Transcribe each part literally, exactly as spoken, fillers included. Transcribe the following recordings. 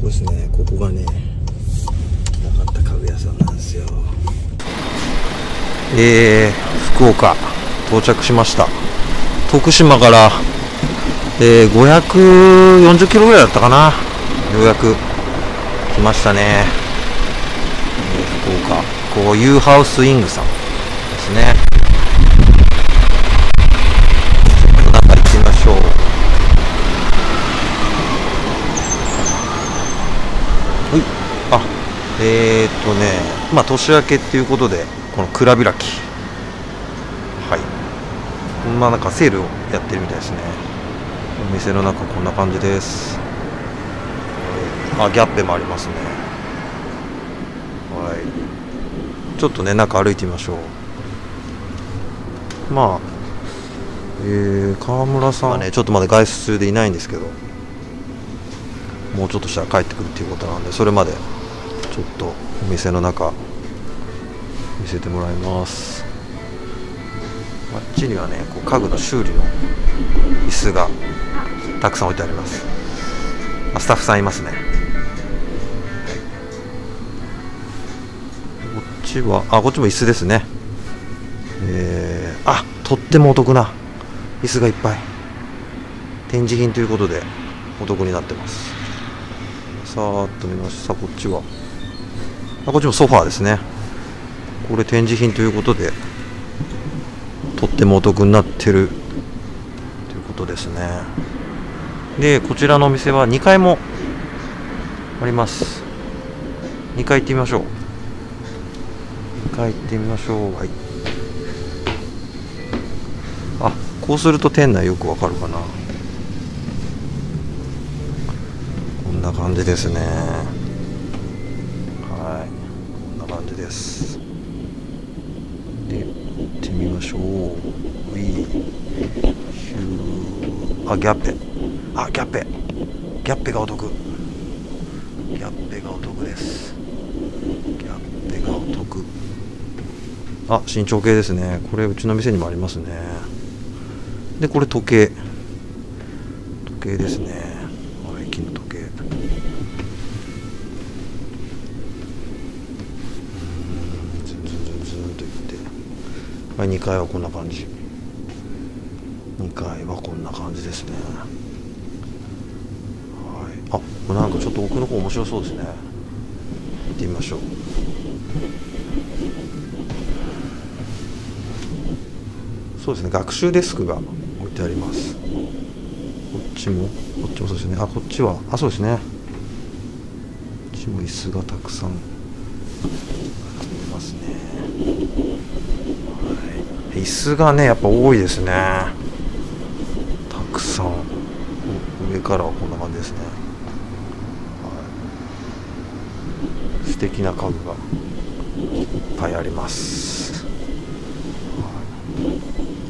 こですね。ここがね、なかった家具屋さんなんですよ。えー、福岡到着しました。徳島から、えー、ごひゃくよんじゅっキロぐらいだったかな。ようやく来ましたね。えー、福岡、こう U ハウスイングさんですね。中行ってみましょう。はい、あ、えーっとね、まあ年明けっていうことで、この蔵開き、はい、まあなんかセールをやってるみたいですね。お店の中こんな感じです。あ、ギャッペもありますね。はい、ちょっとね中歩いてみましょう。まあ、えー、川村さんはねちょっとまだ外出中でいないんですけど、もうちょっとしたら帰ってくるっていうことなんで、それまでちょっとお店の中見せてもらいます。あっちにはねこう家具の修理の椅子がたくさん置いてあります。あ、スタッフさんいますね。こっちは、あ、こっちも椅子ですね。えー、あ、とってもお得な椅子がいっぱい、展示品ということでお得になってます。さーっと見ました。こっちは、あ、こっちもソファーですね。これ展示品ということでとってもお得になってるということですね。でこちらのお店はにかいもあります。にかい行ってみましょう。にかい行ってみましょう。はい、あ、こうすると店内よくわかるかな。こんな感じですね。はい、こんな感じです。で、行ってみましょう。ウィーヒュー、あ、ギャッペ、あ、ギャッペギャッペがお得、ギャッペがお得です。ギャッペがお得。あ、身長計ですね。これうちの店にもありますね。でこれ時計、時計ですね。はい、金の時計。はい、にかいはこんな感じ。にかいはこんな感じですね。はい、あ、これなんかちょっと奥の方面白そうですね。行ってみましょう。そうですね、学習デスクが置いてあります。こっちも、こっちもそうですね。あ、こっちは、あ、そうですね。こっちも椅子がたくさんありますね。椅子がねやっぱ多いですね。たくさん、上からはこんな感じですね。はい、素敵な家具がいっぱいあります。はい、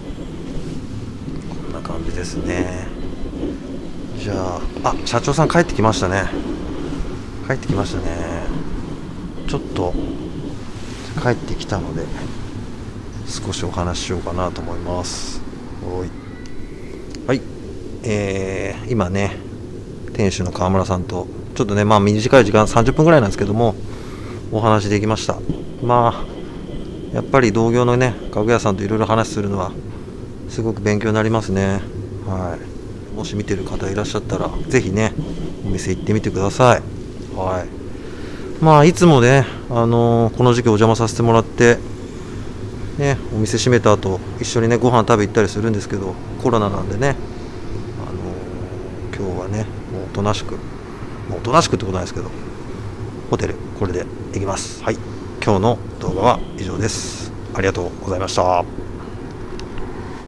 こんな感じですね。じゃあ、あ、社長さん帰ってきましたね。帰ってきましたね。ちょっと帰ってきたので少しお話ししようかなと思います。おい、はい、えー、今ね店主の川村さんとちょっとね、まあ短い時間さんじゅっぷんぐらいなんですけどもお話できました。まあやっぱり同業のね家具屋さんといろいろ話するのはすごく勉強になりますね。はい、もし見てる方いらっしゃったらぜひねお店行ってみてください。はい、まあいつもね、あのー、この時期お邪魔させてもらってね、お店閉めた後一緒にねご飯食べ行ったりするんですけど、コロナなんでね、あのー、今日はねもうおとなしく、もうおとなしくってことないですけどホテルこれで行きます。はい、今日の動画は以上です。ありがとうございました。